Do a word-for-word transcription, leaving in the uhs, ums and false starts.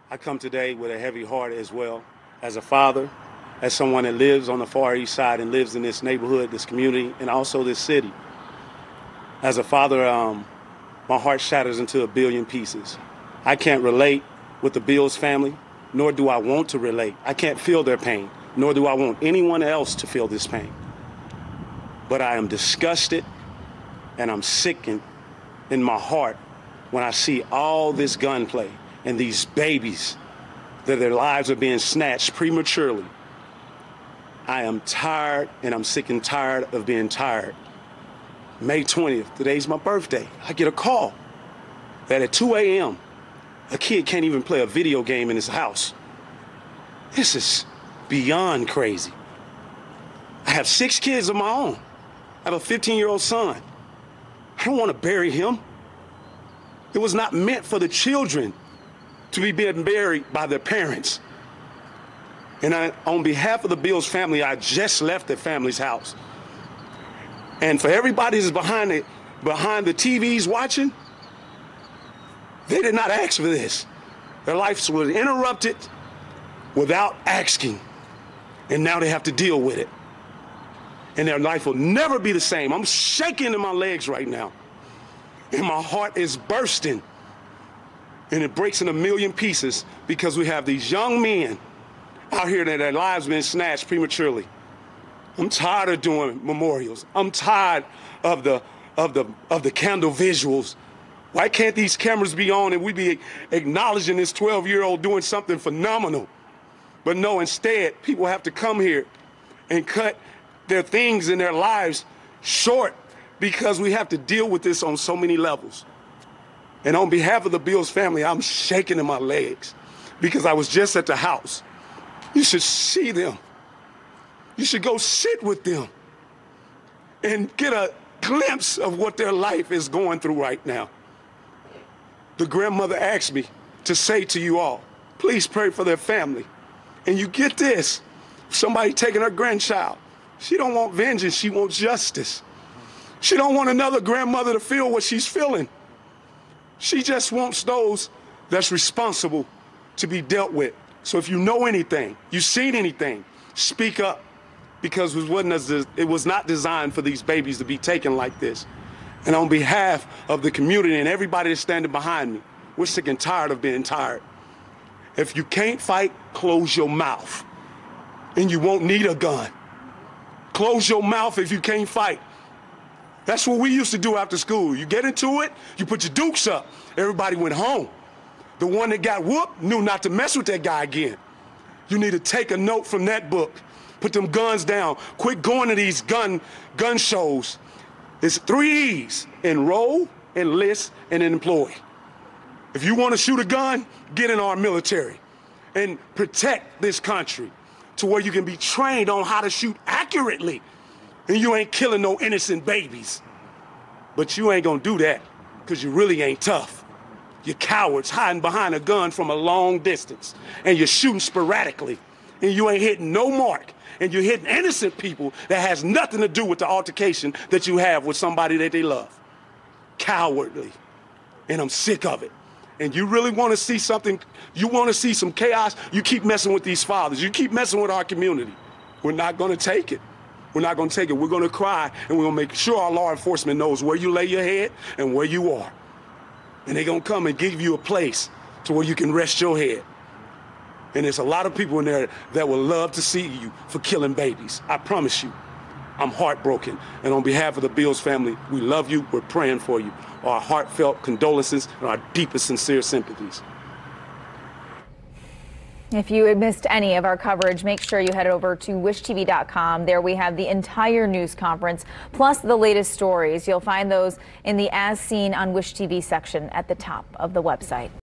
I come today with a heavy heart as well, as a father, as someone that lives on the Far East Side and lives in this neighborhood, this community, and also this city. As a father, um, my heart shatters into a billion pieces. I can't relate with the Bills family, nor do I want to relate. I can't feel their pain, nor do I want anyone else to feel this pain. But I am disgusted and I'm sickened in my heart when I see all this gunplay and these babies that their lives are being snatched prematurely. I am tired and I'm sick and tired of being tired. May twentieth, today's my birthday. I get a call that at two A M a kid can't even play a video game in his house. This is beyond crazy. I have six kids of my own. I have a fifteen-year-old son. I don't want to bury him. It was not meant for the children to be being buried by their parents. And I, on behalf of the Bills family, I just left the family's house. And for everybody who's behind it, behind the T Vs watching, they did not ask for this. Their lives were interrupted without asking. And now they have to deal with it. And their life will never be the same. I'm shaking in my legs right now. And my heart is bursting. And it breaks in a million pieces because we have these young men out here that their lives been snatched prematurely. I'm tired of doing memorials. I'm tired of the of the of the candle visuals. Why can't these cameras be on and we be acknowledging this twelve-year-old doing something phenomenal? But no, instead, people have to come here and cut their things in their lives short because we have to deal with this on so many levels. And on behalf of the Bills family, I'm shaking in my legs because I was just at the house. You should see them. You should go sit with them and get a glimpse of what their life is going through right now. The grandmother asked me to say to you all, please pray for their family. And you get this, somebody taking her grandchild. She don't want vengeance, she wants justice. She don't want another grandmother to feel what she's feeling. She just wants those that's responsible to be dealt with. So if you know anything, you've seen anything, speak up, because it wasn't as, it was not designed for these babies to be taken like this. And on behalf of the community and everybody that's standing behind me, we're sick and tired of being tired. If you can't fight, close your mouth, and you won't need a gun. Close your mouth if you can't fight. That's what we used to do after school. You get into it, you put your dukes up. Everybody went home. The one that got whooped knew not to mess with that guy again. You need to take a note from that book. Put them guns down. Quit going to these gun, gun shows. It's three E's: enroll, enlist, and employ. If you want to shoot a gun, get in our military and protect this country to where you can be trained on how to shoot accurately. And you ain't killing no innocent babies. But you ain't gonna do that because you really ain't tough. You're cowards hiding behind a gun from a long distance, and you're shooting sporadically, and you ain't hitting no mark, and you're hitting innocent people that has nothing to do with the altercation that you have with somebody that they love. Cowardly. And I'm sick of it. And you really want to see something, you want to see some chaos, you keep messing with these fathers. You keep messing with our community. We're not going to take it. We're not going to take it. We're going to cry, and we're going to make sure our law enforcement knows where you lay your head and where you are. And they're going to come and give you a place to where you can rest your head. And there's a lot of people in there that will love to see you for killing babies. I promise you. I'm heartbroken. And on behalf of the Bills family, we love you. We're praying for you. Our heartfelt condolences and our deepest, sincere sympathies. If you missed any of our coverage, make sure you head over to wish T V dot com. There we have the entire news conference, plus the latest stories. You'll find those in the As Seen on Wish T V section at the top of the website.